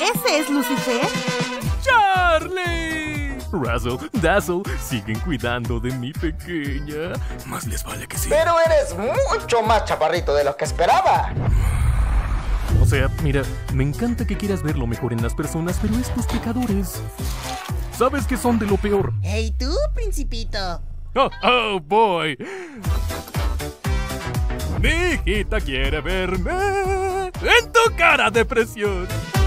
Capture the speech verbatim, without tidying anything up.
¿Ese es Lucifer? ¡Charlie! Razzle, Dazzle, siguen cuidando de mi pequeña. Más les vale que sí. Pero eres mucho más chaparrito de lo que esperaba. O sea, mira, me encanta que quieras ver lo mejor en las personas, pero estos pecadores... ¿Sabes que son de lo peor? ¡Hey tú, principito! ¡Oh, oh, boy! Mi hijita quiere verme en tu cara de presión.